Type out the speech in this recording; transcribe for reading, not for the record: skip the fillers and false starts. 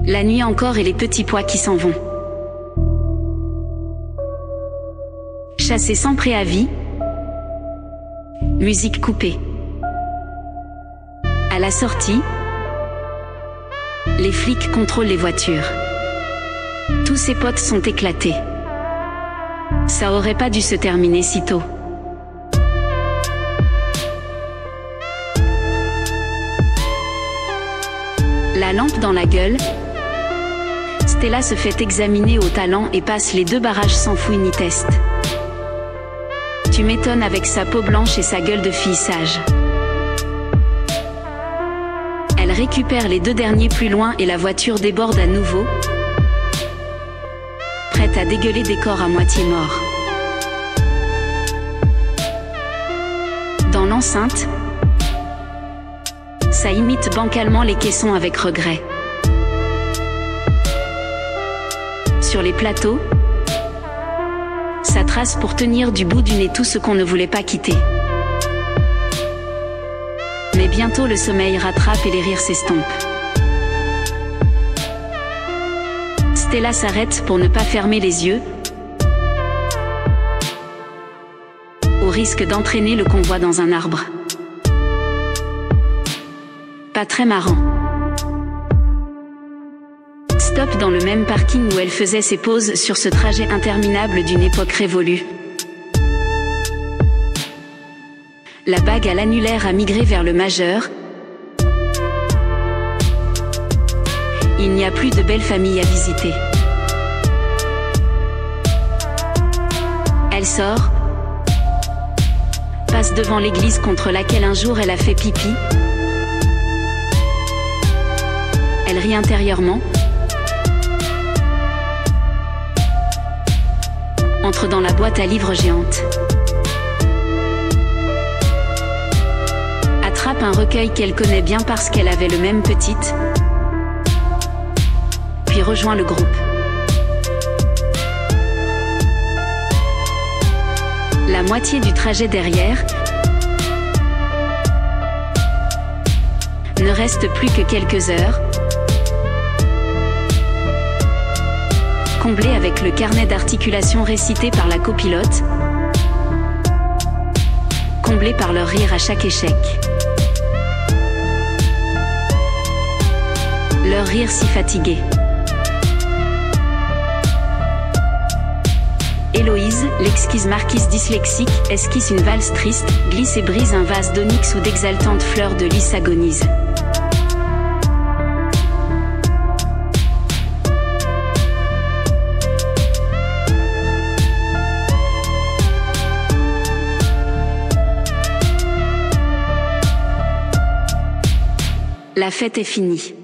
La nuit encore et les petits pois qui s'en vont. Chassé sans préavis. Musique coupée. À la sortie, les flics contrôlent les voitures. Tous ses potes sont éclatés. Ça aurait pas dû se terminer si tôt. La lampe dans la gueule. Stella se fait examiner au talent et passe les 2 barrages sans fouille ni test. Tu m'étonnes avec sa peau blanche et sa gueule de fille sage. Elle récupère les 2 derniers plus loin et la voiture déborde à nouveau, prête à dégueuler des corps à moitié morts. Dans l'enceinte, ça imite bancalement les caissons avec regret. Sur les plateaux, ça trace pour tenir du bout du nez tout ce qu'on ne voulait pas quitter. Mais bientôt le sommeil rattrape et les rires s'estompent. Stella s'arrête pour ne pas fermer les yeux, au risque d'entraîner le convoi dans un arbre. Pas très marrant. Stop dans le même parking où elle faisait ses pauses sur ce trajet interminable d'une époque révolue. La bague à l'annulaire a migré vers le majeur. Il n'y a plus de belle famille à visiter. Elle sort, passe devant l'église contre laquelle un jour elle a fait pipi. Elle rit intérieurement, entre dans la boîte à livres géante. Attrape un recueil qu'elle connaît bien parce qu'elle avait le même petite, puis rejoint le groupe. La moitié du trajet derrière, ne reste plus que quelques heures, comblé avec le carnet d'articulation récité par la copilote, comblé par leur rire à chaque échec. Leur rire si fatigué. Héloïse, l'exquise marquise dyslexique, esquisse une valse triste, glisse et brise un vase d'onyx où d'exaltantes fleurs de lys agonisent. La fête est finie.